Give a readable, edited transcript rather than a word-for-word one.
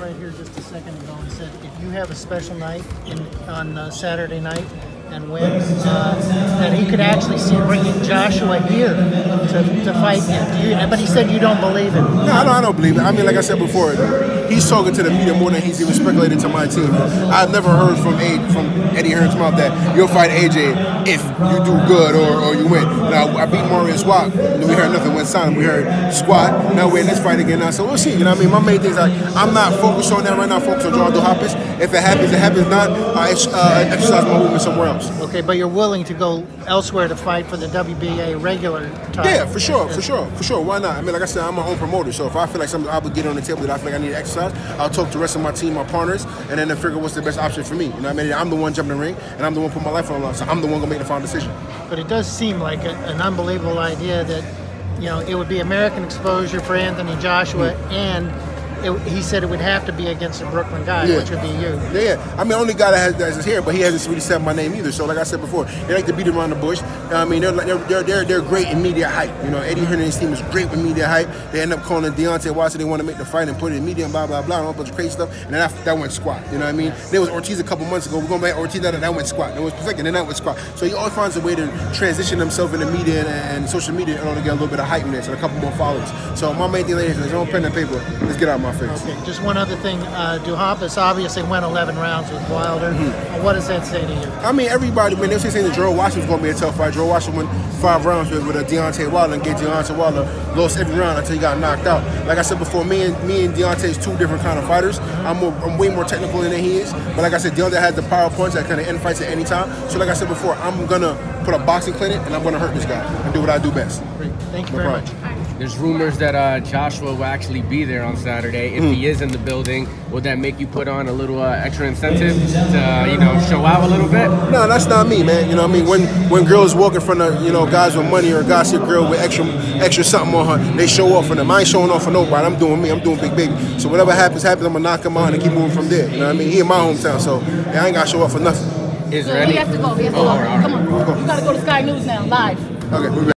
right here just a second ago and said if you have a special night on Saturday night and win, that he could actually see bringing Joshua here to fight him. But he said you don't believe it. No, I don't believe it. I mean, like I said before, he's talking to the media more than he's even speculated to my team. I've never heard from Eddie Hearn's mouth that you'll fight AJ if you do good or you win. Now, I beat Mario Squat. We heard nothing when signed. We heard Squat. Now we're in this fight again now. So we'll see. You know what I mean? My main thing is I'm not focused on that right now. I'm focused on John Duhaupas. If it happens, it happens. Not, I exercise my movement somewhere else. Okay, but you're willing to go elsewhere to fight for the WBA regular title? Yeah, for sure. Why not? I mean, like I said, I'm my own promoter, so if I feel like something's obligated on the table that I feel like I need to exercise, I'll talk to the rest of my team, my partners, and then figure what's the best option for me. You know what I mean? I'm the one jumping the ring, and I'm the one putting my life on the line, so I'm the one gonna make the final decision. But it does seem like an unbelievable idea that, you know, it would be American exposure for Anthony Joshua, and he said it would have to be against a Brooklyn guy, which would be you. Yeah. I mean, the only guy that has his hair, but he hasn't really said my name either. So, like I said before, they like to beat around the bush. I mean, they're great in media hype. You know, Eddie Hearn and his team is great with media hype. They end up calling Deontay Wilder. They want to make the fight and put it in media and blah blah blah and all a bunch of crazy stuff. And then that went squat. You know what I mean? There was Ortiz a couple months ago. We're going back to Ortiz. That went squat. It was perfect, and then that went squat. So he always finds a way to transition himself into media and social media in order to get a little bit of hype in this and a couple more followers. So my main thing, ladies, is don't pen and paper. Let's get out of my face. Okay, just one other thing, Duhaupas obviously went 11 rounds with Wilder. What does that say to you? I mean, everybody, man, they were saying that Gerald Washington was going to be a tough fight. Gerald Washington won 5 rounds with Deontay Wilder and gave Deontay Wilder lost every round until he got knocked out. Like I said before, me and Deontay is two different kind of fighters. I'm way more technical than he is. But like I said, Deontay has the power punch that kind of end fights at any time. So like I said before, I'm going to put a boxing clinic and I'm going to hurt this guy and do what I do best. Great. Thank you very much. There's rumors that Joshua will actually be there on Saturday. If he is in the building, would that make you put on a little extra incentive to, you know, show out a little bit? No, that's not me, man. You know what I mean? When girls walk in front of, you know, guys with money or guys see a girl with extra something on her, they show off for them. I ain't showing off for nobody. I'm doing me. I'm doing Big Baby. So whatever happens, I'm going to knock him out and keep moving from there. You know what I mean? He in my hometown, so I ain't got to show off for nothing. Is there any? He has to go. He has to go. Come on. You got to go to Sky News now, live. Okay,